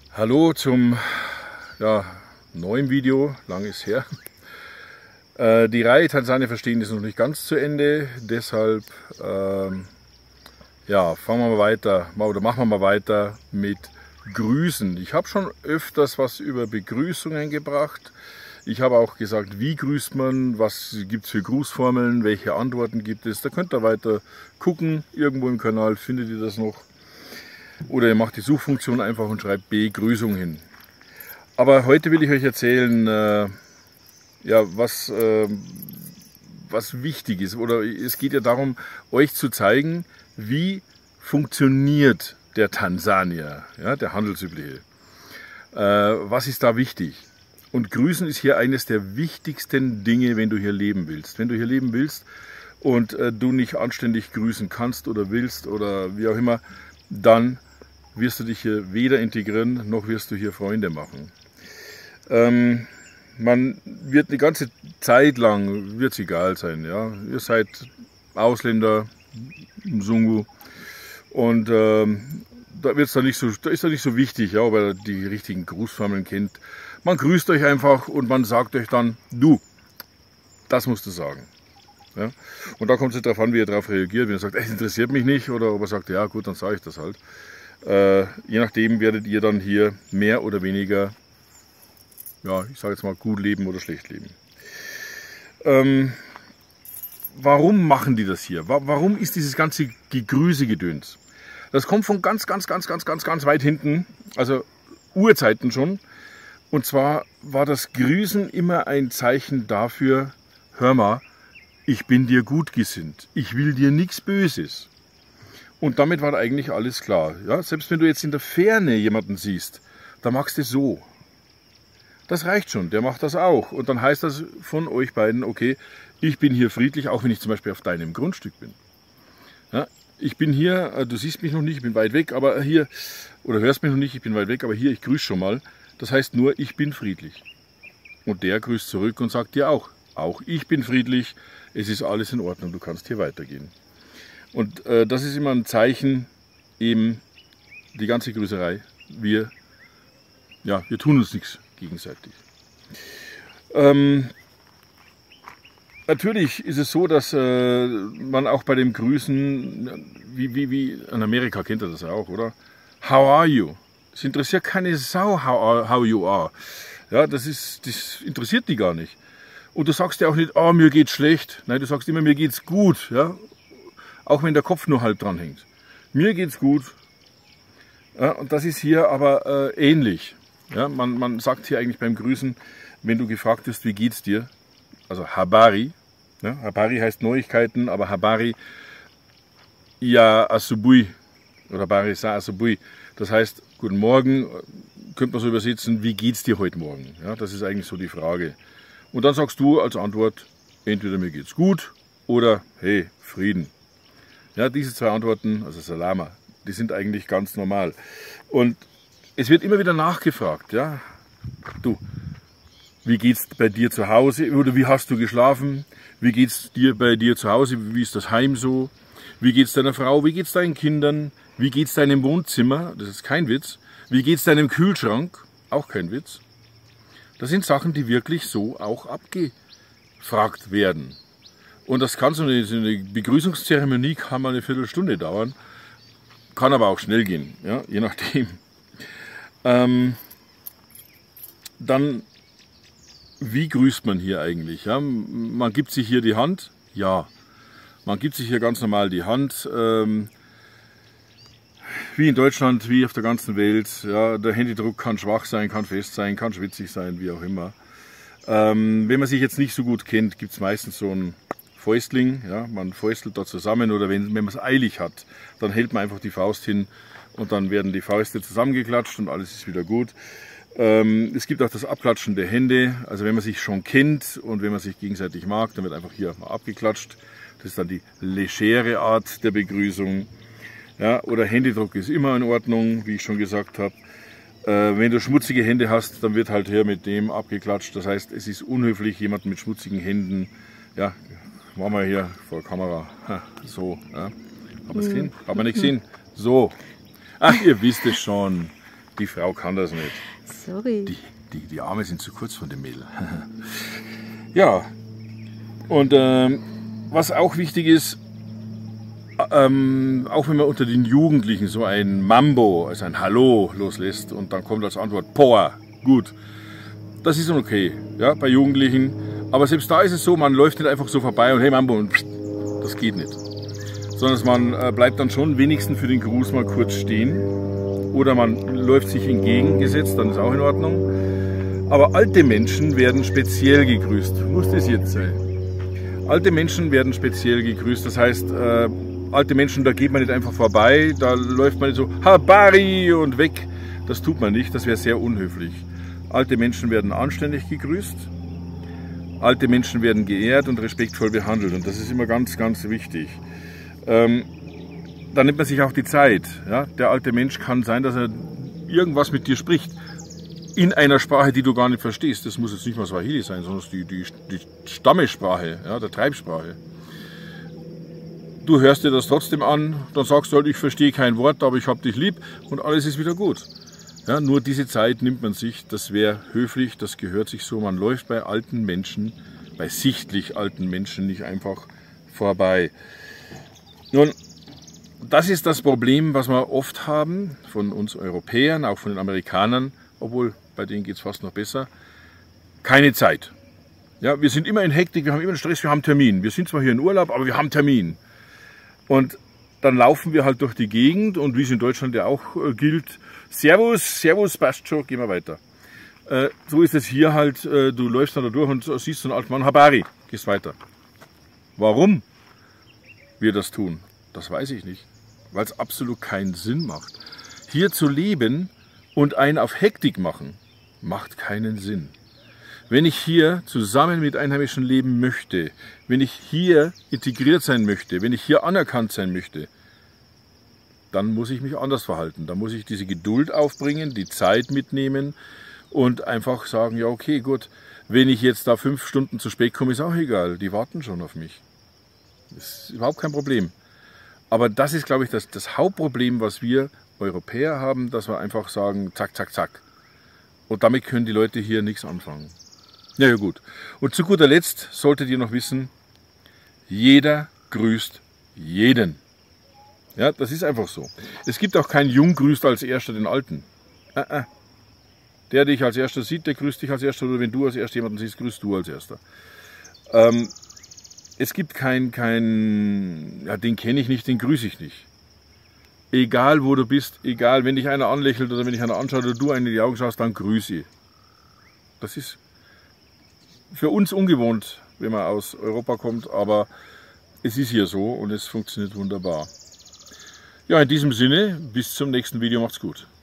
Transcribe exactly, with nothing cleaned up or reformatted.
Hallo zum ja, neuen Video, lang ist her. Äh, die Reihe Tansania verstehen ist noch nicht ganz zu Ende, deshalb ähm, ja, fangen wir mal weiter, oder machen wir mal weiter mit Grüßen. Ich habe schon öfters was über Begrüßungen gebracht. Ich habe auch gesagt, wie grüßt man, was gibt es für Grußformeln, welche Antworten gibt es. Da könnt ihr weiter gucken, irgendwo im Kanal findet ihr das noch. Oder ihr macht die Suchfunktion einfach und schreibt Begrüßung hin. Aber heute will ich euch erzählen, äh, ja, was, äh, was wichtig ist. Oder es geht ja darum, euch zu zeigen, wie funktioniert der Tansanier, ja, der handelsübliche. Äh, was ist da wichtig? Und Grüßen ist hier eines der wichtigsten Dinge, wenn du hier leben willst. Wenn du hier leben willst und äh, du nicht anständig grüßen kannst oder willst oder wie auch immer, dann wirst du dich hier weder integrieren, noch wirst du hier Freunde machen. Ähm, man wird eine ganze Zeit lang, wird es egal sein, ja. Ihr seid Ausländer, Mzungu, und ähm, da, wird's dann nicht so, da ist das nicht so wichtig, ja, ob ihr die richtigen Grußformeln kennt. Man grüßt euch einfach und man sagt euch dann, du, das musst du sagen. Ja? Und da kommt es darauf an, wie ihr darauf reagiert. Wenn ihr sagt, es interessiert mich nicht, oder ob er sagt, ja gut, dann sage ich das halt. Äh, je nachdem werdet ihr dann hier mehr oder weniger, ja, ich sage jetzt mal, gut leben oder schlecht leben. Ähm, warum machen die das hier? Warum ist dieses ganze Gegrüße-Gedöns? Das kommt von ganz, ganz, ganz, ganz, ganz, ganz weit hinten, also Urzeiten schon. Und zwar war das Grüßen immer ein Zeichen dafür, hör mal, ich bin dir gut gesinnt, ich will dir nichts Böses. Und damit war eigentlich alles klar. Ja? Selbst wenn du jetzt in der Ferne jemanden siehst, da machst du so. Das reicht schon, der macht das auch. Und dann heißt das von euch beiden, okay, ich bin hier friedlich, auch wenn ich zum Beispiel auf deinem Grundstück bin. Ja? Ich bin hier, du siehst mich noch nicht, ich bin weit weg, aber hier, oder hörst mich noch nicht, ich bin weit weg, aber hier, ich grüße schon mal. Das heißt nur, ich bin friedlich. Und der grüßt zurück und sagt dir auch, auch ich bin friedlich, es ist alles in Ordnung, du kannst hier weitergehen. Und äh, das ist immer ein Zeichen, eben die ganze Grüßerei, wir, ja, wir tun uns nichts gegenseitig. Ähm, natürlich ist es so, dass äh, man auch bei dem Grüßen, wie, wie, wie in Amerika kennt ihr das auch, oder? How are you? Es interessiert keine Sau, how, how you are. Ja, das, ist, das interessiert die gar nicht. Und du sagst ja auch nicht, oh, mir geht's schlecht. Nein, du sagst immer, mir geht's gut. Ja? Auch wenn der Kopf nur halb dran hängt. Mir geht's gut. Ja, und das ist hier aber äh, ähnlich. Ja, man, man sagt hier eigentlich beim Grüßen, wenn du gefragt wirst, wie geht's dir? Also Habari. Ja, Habari heißt Neuigkeiten, aber Habari ja Asubui. Oder Habari sa Asubui. Das heißt, guten Morgen, könnte man so übersetzen, wie geht's dir heute Morgen? Ja, das ist eigentlich so die Frage. Und dann sagst du als Antwort, entweder mir geht's gut oder hey, Frieden. Ja, diese zwei Antworten, also Salama, die sind eigentlich ganz normal. Und es wird immer wieder nachgefragt, ja, du, wie geht's bei dir zu Hause oder wie hast du geschlafen? Wie geht's dir bei dir zu Hause? Wie ist das Heim so? Wie geht's deiner Frau? Wie geht's deinen Kindern? Wie geht's deinem Wohnzimmer? Das ist kein Witz. Wie geht's deinem Kühlschrank? Auch kein Witz. Das sind Sachen, die wirklich so auch abgefragt werden. Und das kann so eine, so eine Begrüßungszeremonie kann mal eine Viertelstunde dauern, kann aber auch schnell gehen, ja, je nachdem. Ähm, dann, wie grüßt man hier eigentlich? Ja? Man gibt sich hier die Hand, ja. Man gibt sich hier ganz normal die Hand, ähm, wie in Deutschland, wie auf der ganzen Welt. Ja, der Händedruck kann schwach sein, kann fest sein, kann schwitzig sein, wie auch immer. Ähm, wenn man sich jetzt nicht so gut kennt, gibt es meistens so ein Fäustling. Ja, man fäustelt da zusammen, oder wenn, wenn man es eilig hat, dann hält man einfach die Faust hin und dann werden die Fäuste zusammengeklatscht und alles ist wieder gut. Ähm, es gibt auch das Abklatschen der Hände. Also wenn man sich schon kennt und wenn man sich gegenseitig mag, dann wird einfach hier mal abgeklatscht. Das ist dann die legere Art der Begrüßung. Ja, oder Händedruck ist immer in Ordnung, wie ich schon gesagt habe. Äh, wenn du schmutzige Hände hast, dann wird halt hier mit dem abgeklatscht. Das heißt, es ist unhöflich, jemanden mit schmutzigen Händen, ja, machen wir hier vor der Kamera, ha, so, ja. Haben wir es gesehen? Haben wir nicht gesehen? So. Ach, ihr wisst es schon. Die Frau kann das nicht. Sorry. Die, die, die Arme sind zu kurz von dem Mädel. Ja, und ähm, was auch wichtig ist, ähm, auch wenn man unter den Jugendlichen so ein Mambo, also ein Hallo loslässt und dann kommt als Antwort Power, gut, das ist okay, ja, bei Jugendlichen. Aber selbst da ist es so, man läuft nicht einfach so vorbei und hey Mambo, und pst, das geht nicht. Sondern man äh, bleibt dann schon wenigstens für den Gruß mal kurz stehen. Oder man läuft sich entgegengesetzt, dann ist auch in Ordnung. Aber alte Menschen werden speziell gegrüßt. Muss das jetzt sein? Alte Menschen werden speziell gegrüßt. Das heißt, äh, alte Menschen, da geht man nicht einfach vorbei, da läuft man nicht so Habari und weg. Das tut man nicht, das wäre sehr unhöflich. Alte Menschen werden anständig gegrüßt. Alte Menschen werden geehrt und respektvoll behandelt. Und das ist immer ganz, ganz wichtig. Ähm, da nimmt man sich auch die Zeit. Ja? Der alte Mensch kann sein, dass er irgendwas mit dir spricht. In einer Sprache, die du gar nicht verstehst. Das muss jetzt nicht mal Swahili sein, sondern die, die, die Stammesprache, ja, der Treibsprache. Du hörst dir das trotzdem an, dann sagst du halt, ich verstehe kein Wort, aber ich hab dich lieb und alles ist wieder gut. Ja, nur diese Zeit nimmt man sich, das wäre höflich, das gehört sich so. Man läuft bei alten Menschen, bei sichtlich alten Menschen nicht einfach vorbei. Nun, das ist das Problem, was wir oft haben von uns Europäern, auch von den Amerikanern, obwohl bei denen geht es fast noch besser. Keine Zeit. Ja, wir sind immer in Hektik, wir haben immer Stress, wir haben Termin. Wir sind zwar hier in Urlaub, aber wir haben Termin. Und dann laufen wir halt durch die Gegend und wie es in Deutschland ja auch äh, gilt, Servus, Servus, passt schon, gehen wir weiter. Äh, so ist es hier halt, äh, du läufst dann da durch und siehst so einen alten Mann, Habari, gehst weiter. Warum wir das tun, das weiß ich nicht, weil es absolut keinen Sinn macht. Hier zu leben und einen auf Hektik machen, macht keinen Sinn. Wenn ich hier zusammen mit Einheimischen leben möchte, wenn ich hier integriert sein möchte, wenn ich hier anerkannt sein möchte, dann muss ich mich anders verhalten. Dann muss ich diese Geduld aufbringen, die Zeit mitnehmen und einfach sagen, ja okay, gut, wenn ich jetzt da fünf Stunden zu spät komme, ist auch egal, die warten schon auf mich. Das ist überhaupt kein Problem. Aber das ist, glaube ich, das, das Hauptproblem, was wir Europäer haben, dass wir einfach sagen, zack, zack, zack. Und damit können die Leute hier nichts anfangen. Ja, ja gut. Und zu guter Letzt solltet ihr noch wissen, jeder grüßt jeden. Ja, das ist einfach so. Es gibt auch keinen Jung grüßt als Erster den Alten. Äh, äh. Der dich als Erster sieht, der grüßt dich als Erster. Oder wenn du als Erster jemanden siehst, grüßt du als Erster. Ähm, es gibt keinen, kein, ja, den kenne ich nicht, den grüße ich nicht. Egal wo du bist, egal, wenn dich einer anlächelt oder wenn dich einer anschaut oder du einen in die Augen schaust, dann grüße. Das ist für uns ungewohnt, wenn man aus Europa kommt, aber es ist hier so und es funktioniert wunderbar. Ja, in diesem Sinne, bis zum nächsten Video, macht's gut.